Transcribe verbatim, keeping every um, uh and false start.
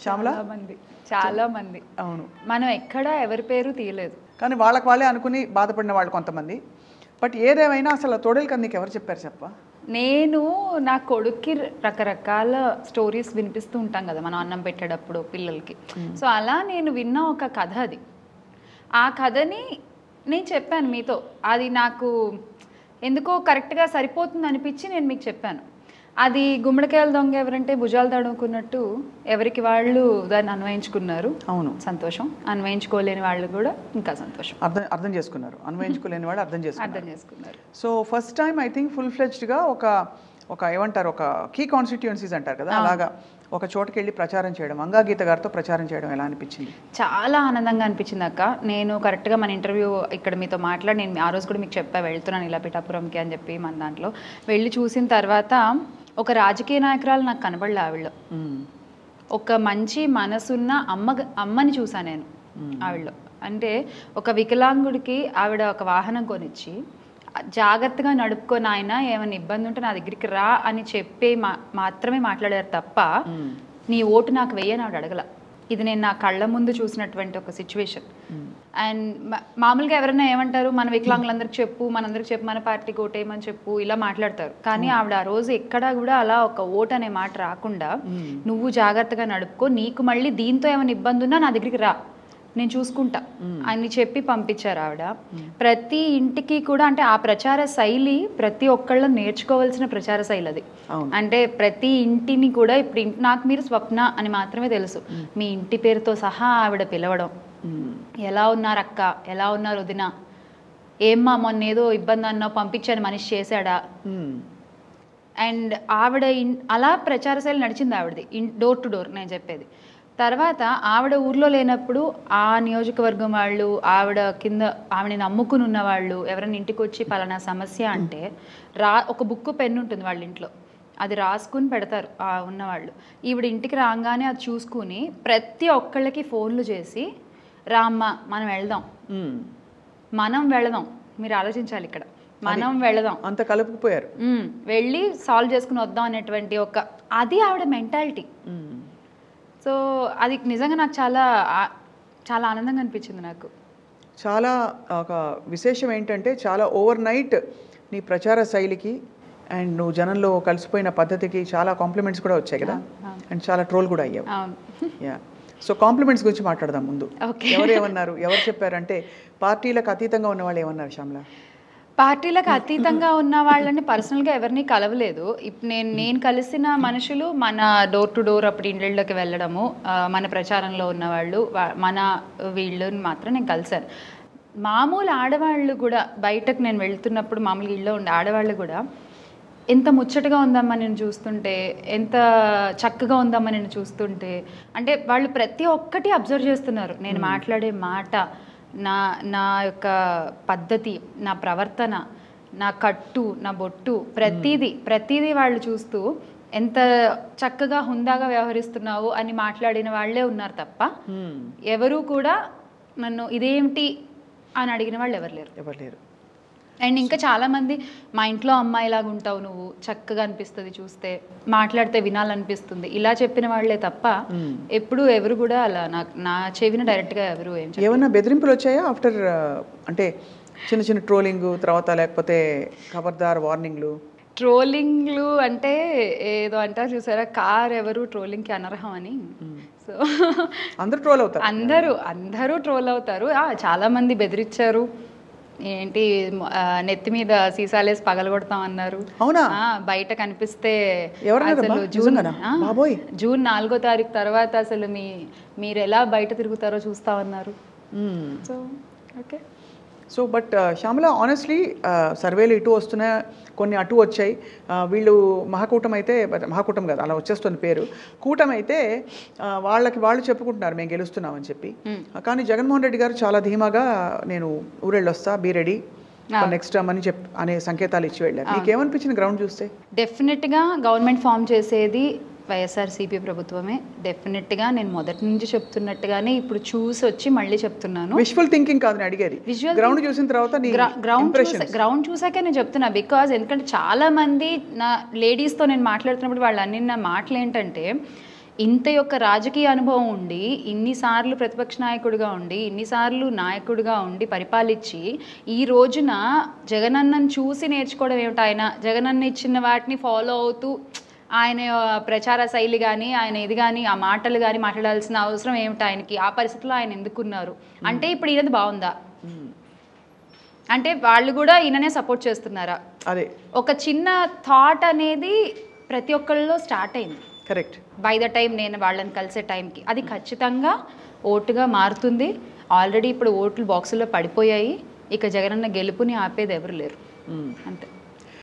శ్యామల మంది చాలా మంది. అవును, మనం ఎక్కడ ఎవరి పేరు తీయలేదు, కానీ వాళ్ళకి వాళ్ళే అనుకుని బాధపడిన వాళ్ళు కొంతమంది. బట్ ఏదేమైనా అసలు తోడేలు కథ నీకు ఎవరు చెప్పారు చెప్ప? నేను నా కొడుక్కి రకరకాల స్టోరీస్ వినిపిస్తూ ఉంటాం కదా మనం అన్నం పెట్టేటప్పుడు పిల్లలకి. సో అలా నేను విన్న ఒక కథ అది. ఆ కథని నేను చెప్పాను మీతో. అది నాకు ఎందుకో కరెక్ట్గా సరిపోతుంది అనిపించి నేను మీకు చెప్పాను. అది గుమ్మడికాయల దొంగ ఎవరంటే భుజాలు తడుముకున్నట్టు ఎవరికి వాళ్ళు దాన్ని అన్వయించుకున్నారు. అవును, సంతోషం. అన్వయించుకోలేని వాళ్ళు కూడా ఇంకా సంతోషం. అర్థం అర్థం చేసుకున్నారు. అన్వయించుకోలేని వాళ్ళు అర్థం చేసుకున్నారు అర్థం చేసుకున్నారు so first time I think full ఫ్లెడ్జ్డ్గా ఒక ఒక ఏమంటారు ఒక కీ కాన్స్టిట్యుయెన్సీస్ అంటారు కదా, అలాగా ఒక చోటుకి వెళ్ళి ప్రచారం చేయడం, అంగాగీత గారితో ప్రచారం చేయడం ఎలా అనిపించింది? చాలా ఆనందంగా అనిపించింది అక్క. నేను కరెక్ట్గా మన ఇంటర్వ్యూ ఇక్కడ మీతో మాట్లాడి నేను ఆ రోజు కూడా మీకు చెప్పా వెళ్తున్నాను ఇలా పిఠాపురంకి అని చెప్పి. మన దాంట్లో వెళ్ళి చూసిన తర్వాత ఒక రాజకీయ నాయకురాలు నాకు కనబడలే ఆవిడలో. ఒక మంచి మనసున్న అమ్మ అమ్మని చూసాను నేను ఆవిడలో. అంటే ఒక వికలాంగుడికి ఆవిడ ఒక వాహనం కొనిచ్చి జాగ్రత్తగా నడుపుకొని ఆయన ఏమైనా ఇబ్బంది ఉంటే నా దగ్గరికి రా అని చెప్పి మా మాత్రమే మాట్లాడారు తప్ప నీ ఓటు నాకు వెయ్యని ఆవిడ అడగల. ఇది నేను నా కళ్ళ ముందు చూసినటువంటి ఒక సిచ్యువేషన్. అండ్ మామూలుగా ఎవరైనా ఏమంటారు, మన వికలాంగులందరికి చెప్పు, మనందరికి చెప్పు, మన పార్టీకి ఓటేయమని చెప్పు, ఇలా మాట్లాడతారు. కానీ ఆవిడ ఆ రోజు ఎక్కడా కూడా అలా ఒక ఓటు అనే మాట రాకుండా నువ్వు జాగ్రత్తగా నడుపుకో, నీకు మళ్ళీ దీంతో ఏమైనా ఇబ్బంది ఉన్నా నా దగ్గరికి రా, నేను చూసుకుంటా అని చెప్పి పంపించారు ఆవిడ. ప్రతి ఇంటికి కూడా అంటే ఆ ప్రచార శైలి ప్రతి ఒక్కళ్ళు నేర్చుకోవాల్సిన ప్రచార శైలి అది. అంటే ప్రతి ఇంటిని కూడా ఇప్పుడు నాకు మీరు స్వప్న అని మాత్రమే తెలుసు, మీ ఇంటి పేరుతో సహా ఆవిడ పిలవడం, ఎలా ఉన్నారు అక్క, ఎలా ఉన్నారు వదిన, ఏమ్మా మొన్న ఏదో ఇబ్బంది అన్నావు పంపించాను మనిషి చేశాడా. అండ్ ఆవిడ అలా ప్రచార శైలి నడిచింది ఆవిడది, డోర్ టు డోర్ నేను చెప్పేది. తర్వాత ఆవిడ ఊర్లో లేనప్పుడు ఆ నియోజకవర్గం వాళ్ళు, ఆవిడ కింద ఆవిడని నమ్ముకుని ఉన్న వాళ్ళు ఎవరైనా ఇంటికి వచ్చి పలానా సమస్య అంటే రా ఒక బుక్ పెన్ ఉంటుంది వాళ్ళ ఇంట్లో, అది రాసుకుని పెడతారు ఉన్నవాళ్ళు. ఈవిడ ఇంటికి రాగానే అది చూసుకుని ప్రతి ఒక్కళ్ళకి ఫోన్లు చేసి రామ్మ మనం వెళదాం, మనం వెళదాం, మీరు ఆలోచించాలి ఇక్కడ, మనం వెళదాం, అంత కలుపుకుపోయారు, వెళ్ళి సాల్వ్ చేసుకుని వద్దాం అనేటువంటి ఒక అది ఆవిడ మెంటాలిటీ. సో అది నిజంగా నాకు చాలా చాలా ఆనందంగా అనిపించింది. నాకు చాలా ఒక విశేషం ఏంటంటే చాలా ఓవర్ నైట్ నీ ప్రచార శైలికి అండ్ నువ్వు జనంలో కలిసిపోయిన పద్ధతికి చాలా కాంప్లిమెంట్స్ కూడా వచ్చాయి కదా, అండ్ చాలా ట్రోల్ కూడా అయ్యావు. యా, సో కాంప్లిమెంట్స్ గురించి మాట్లాడదాం ముందు. ఎవరు ఏమన్నారు, ఎవరు చెప్పారంటే పార్టీలకు అతీతంగా ఉన్న వాళ్ళు ఏమన్నారు శ్యామల? పార్టీలకు అతీతంగా ఉన్న వాళ్ళని పర్సనల్గా ఎవరిని కలవలేదు. నేను నేను కలిసిన మనుషులు మన డోర్ టు డోర్ అప్పుడు ఇండ్లకి వెళ్ళడము, మన ప్రచారంలో ఉన్నవాళ్ళు, మన వీళ్ళని మాత్రం నేను కలిశాను. మామూలు ఆడవాళ్ళు కూడా బయటకు నేను వెళ్తున్నప్పుడు మామూలుగా ఇళ్ళలో ఉండే ఆడవాళ్ళు కూడా ఎంత ముచ్చటగా ఉందమ్మా నేను చూస్తుంటే, ఎంత చక్కగా ఉందమ్మా నేను చూస్తుంటే, అంటే వాళ్ళు ప్రతి ఒక్కటి అబ్జర్వ్ చేస్తున్నారు. నేను మాట్లాడే మాట, నా నా యొక్క పద్ధతి, నా ప్రవర్తన, నా కట్టు, నా బొట్టు, ప్రతిదీ ప్రతిదీ వాళ్ళు చూస్తూ ఎంత చక్కగా హుందాగా వ్యవహరిస్తున్నావు అని మాట్లాడిన వాళ్ళే ఉన్నారు తప్ప ఎవరు కూడా నన్ను ఇదేమిటి అని అడిగిన వాళ్ళు ఎవరు లేరు ఎవరు లేరు అండ్ ఇంకా చాలామంది మా ఇంట్లో అమ్మాయిలాగా ఉంటావు నువ్వు, చక్కగా అనిపిస్తుంది చూస్తే, మాట్లాడితే వినాలనిపిస్తుంది, ఇలా చెప్పిన వాళ్ళే తప్ప ఎప్పుడు ఎవరు కూడా అలా నాకు నా చెవిన డైరెక్ట్గా ఎవరు ఏం ఏమన్నా బెదిరింపులు వచ్చాయా ఆఫ్టర్? అంటే చిన్న చిన్న ట్రోలింగ్ తర్వాత లేకపోతే ఖబర్దార్ వార్నింగ్లు? ట్రోలింగ్లు అంటే ఏదో అంటారు చూసారా, కార్ ఎవరు ట్రోలింగ్కి అనర్హం అని. సో అందరూ ట్రోల్ అవుతారు, అందరూ అందరూ ట్రోల్ అవుతారు. చాలామంది బెదిరించారు, ఏంటి నెత్తి మీద సీసాలేసి పగలగొడతాం అన్నారు. అవునా? బయట కనిపిస్తే అసలు జూన్ జూన్ నాలుగో తారీఖు తర్వాత అసలు మీ మీరు ఎలా బయట తిరుగుతారో చూస్తామన్నారు. So okay. So but Shyamala honestly సర్వేలు ఇటు వస్తున్నాయి, కొన్ని అటు వచ్చాయి. వీళ్ళు మహాకూటమి అయితే, మహాకూటమి కదా అలా వచ్చేస్తుంది పేరు, కూటమి అయితే వాళ్ళకి వాళ్ళు చెప్పుకుంటున్నారు మేము గెలుస్తున్నామని చెప్పి. కానీ జగన్మోహన్ రెడ్డి గారు చాలా ధీమాగా నేను ఊరెళ్ళొస్తా, బీ రెడీ నెక్స్ట్ టైం అని చెప్ అనే సంకేతాలు ఇచ్చి వెళ్ళారు. నీకేమనిపించింది గ్రౌండ్ చూస్తే? డెఫినెట్గా గవర్నమెంట్ ఫామ్ చేసేది వైఎస్ఆర్సీపీ ప్రభుత్వమే. డెఫినెట్గా నేను మొదటి నుంచి చెప్తున్నట్టుగానే ఇప్పుడు చూసి వచ్చి మళ్ళీ చెప్తున్నాను. విజువల్ థింకింగ్ కాదు అడిగేది, గ్రౌండ్ చూసిన తర్వాత గ్రౌండ్ గ్రౌండ్ చూసాకే నేను చెప్తున్నా. బికాజ్ ఎందుకంటే చాలా మంది నా లేడీస్తో నేను మాట్లాడుతున్నప్పుడు వాళ్ళు అన్ని నా మాటలు ఏంటంటే, ఇంత యొక్క రాజకీయ అనుభవం ఉండి ఇన్నిసార్లు ప్రతిపక్ష నాయకుడిగా ఉండి ఇన్నిసార్లు నాయకుడిగా ఉండి పరిపాలించి ఈ రోజున జగనన్నను చూసి నేర్చుకోవడం ఏమిటి? ఆయన జగనన్న ఇచ్చిన వాటిని ఫాలో అవుతూ ఆయన ప్రచార శైలి కానీ ఆయన ఇది కానీ ఆ మాటలు కానీ మాట్లాడాల్సిన అవసరం ఏమిటి ఆయనకి? ఆ పరిస్థితిలో ఆయన ఎందుకున్నారు అంటే ఇప్పుడు ఈయనది బాగుందా? అంటే వాళ్ళు కూడా ఈయననే సపోర్ట్ చేస్తున్నారా? అదే ఒక చిన్న థాట్ అనేది ప్రతి ఒక్కళ్ళలో స్టార్ట్ అయింది. కరెక్ట్. బై ద టైం నేను వాళ్ళని కలిసే టైంకి అది ఖచ్చితంగా ఓటుగా మారుతుంది. ఆల్రెడీ ఇప్పుడు ఓట్లు బాక్సుల్లో పడిపోయాయి. ఇక జగనన్న గెలుపుని ఆపేది ఎవరు లేరు. అంతే.